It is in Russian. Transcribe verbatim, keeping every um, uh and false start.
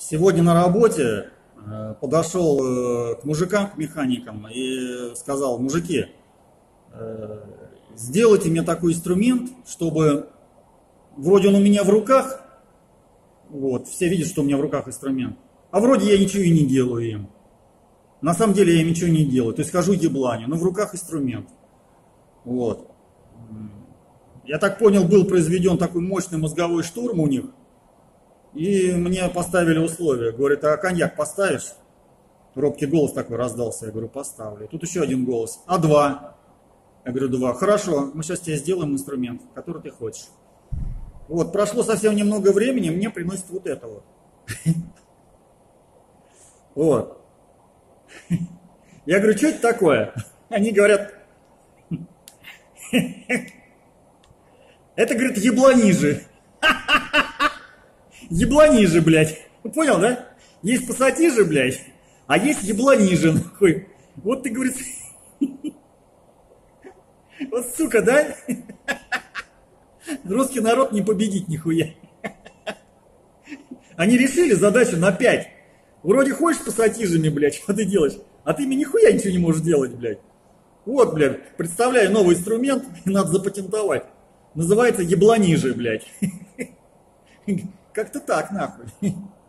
Сегодня на работе э, подошел э, к мужикам, к механикам и сказал: мужики, э, сделайте мне такой инструмент, чтобы вроде он у меня в руках, вот, все видят, что у меня в руках инструмент, а вроде я ничего и не делаю им. На самом деле я ничего не делаю, то есть хожу ебланю, но в руках инструмент. Вот. Я так понял, был произведен такой мощный мозговой штурм у них, и мне поставили условия. Говорят: а коньяк поставишь? Робкий голос такой раздался. Я говорю: поставлю. Тут еще один голос: а два? Я говорю: два. Хорошо, мы сейчас тебе сделаем инструмент, который ты хочешь. Вот, прошло совсем немного времени, мне приносят вот это вот. Вот. Я говорю: что это такое? Они говорят: это, говорит, ебланиже. Ебланиже, блядь. Понял, да? Есть пассатижи, блядь, а есть ебланиже, нахуй. Вот ты, говорит, вот сука, да? Русский народ не победить нихуя. Они решили задачу на пять. Вроде хочешь пассатижами, блядь, что ты делаешь? А ты мне нихуя ничего не можешь делать, блядь. Вот, блядь, представляю новый инструмент, надо запатентовать. Называется ебланиже, блядь. Как-то так, нахуй.